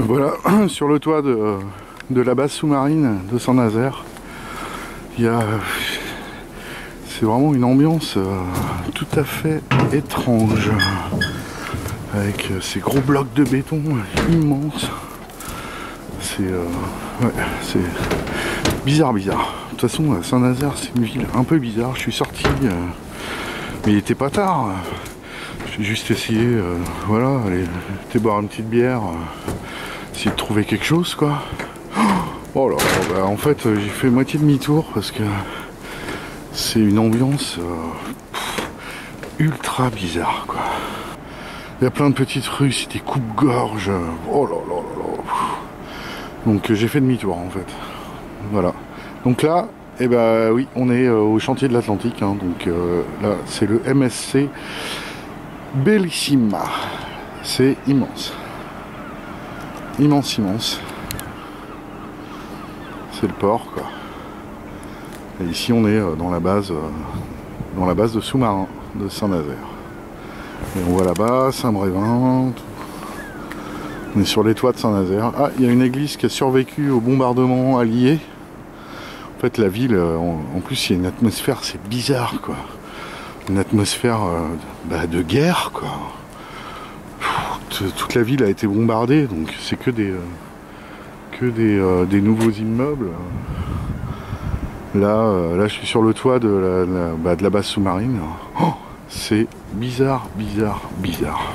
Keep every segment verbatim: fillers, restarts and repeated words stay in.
Voilà, sur le toit de, de la base sous-marine de Saint-Nazaire, il y a... C'est vraiment une ambiance euh, tout à fait étrange, avec euh, ces gros blocs de béton immenses. C'est euh, ouais, c'est bizarre, bizarre. De toute façon, Saint-Nazaire, c'est une ville un peu bizarre. Je suis sorti, euh, mais il était pas tard. J'ai juste essayé, euh, voilà, aller, aller boire une petite bière, euh, essayer de trouver quelque chose, quoi. Oh là, bah, en fait, j'ai fait moitié demi-tour parce que c'est une ambiance euh, pff, ultra bizarre, quoi. Il y a plein de petites rues, c'est des coupes-gorges. Oh là là là là. Donc j'ai fait demi-tour en fait. Voilà. Donc là, eh ben oui, on est euh, au chantier de l'Atlantique. Hein, donc euh, là, c'est le M S C Bellissima. C'est immense. Immense, immense. C'est le port, quoi. Et ici, on est euh, dans la base, euh, dans la base de sous-marin de Saint-Nazaire. Et on voit là-bas Saint-Brévin. On est sur les toits de Saint-Nazaire. Ah, il y a une église qui a survécu au bombardement allié. En fait, la ville, en, en plus, il y a une atmosphère, c'est bizarre, quoi. Une atmosphère euh, bah, de guerre, quoi. Pff, toute la ville a été bombardée, donc c'est que des, euh, que des, euh, des nouveaux immeubles. Là, euh, là, je suis sur le toit de la, la, bah, de la base sous-marine. Oh, c'est bizarre, bizarre, bizarre.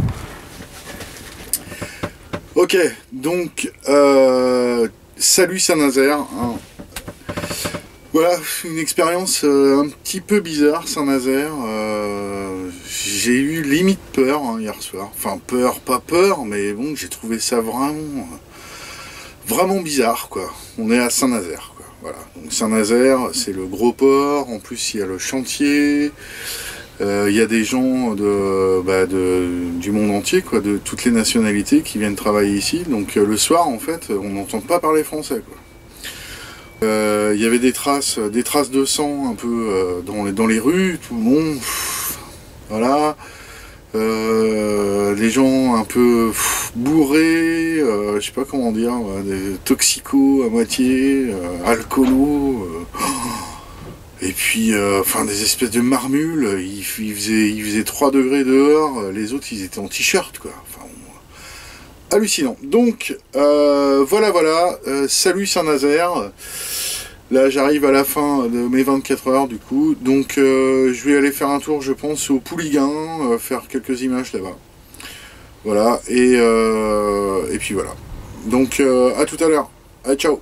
Ok, donc, euh, salut Saint-Nazaire. Hein. Voilà, une expérience euh, un petit peu bizarre, Saint-Nazaire. Euh, j'ai eu limite peur hein, hier soir. Enfin, peur, pas peur, mais bon, j'ai trouvé ça vraiment, vraiment bizarre, quoi. On est à Saint-Nazaire, quoi. Voilà. Donc Saint-Nazaire, c'est le gros port. En plus, il y a le chantier. Il euh, y a des gens de, bah, de, du monde entier, quoi, de toutes les nationalités qui viennent travailler ici. Donc euh, le soir, en fait, on n'entend pas parler français, quoi. Il euh, y avait des traces, des traces de sang un peu euh, dans, les, dans les rues, tout le monde, pff, voilà. Euh, les gens un peu pff, bourrés, euh, je sais pas comment dire, voilà, des toxicos à moitié, euh, alcoolos. Euh, Et puis, euh, enfin, des espèces de marmules, il, il, faisait, il faisait trois degrés dehors, les autres, ils étaient en t-shirt, quoi. Enfin, bon, hallucinant. Donc, euh, voilà, voilà, euh, salut Saint-Nazaire. Là, j'arrive à la fin de mes vingt-quatre heures, du coup. Donc, euh, je vais aller faire un tour, je pense, au Pouliguen, euh, faire quelques images là-bas. Voilà, et, euh, et puis voilà. Donc, euh, à tout à l'heure. Allez, ciao.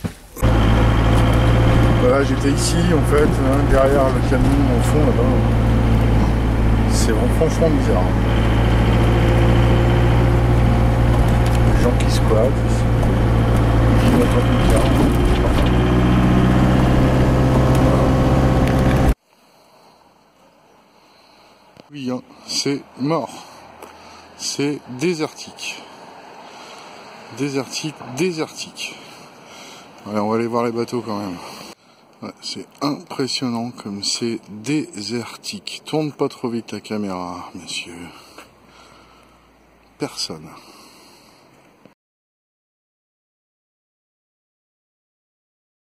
Voilà, j'étais ici en fait, hein, derrière le camion au fond là-bas. C'est franchement bizarre. Les gens qui squattent ici, qui montent un peu bizarre. Oui, hein, c'est mort. C'est désertique. Désertique, désertique. Allez, on va aller voir les bateaux quand même. Ouais, c'est impressionnant comme c'est désertique. Tourne pas trop vite la caméra, monsieur. Personne.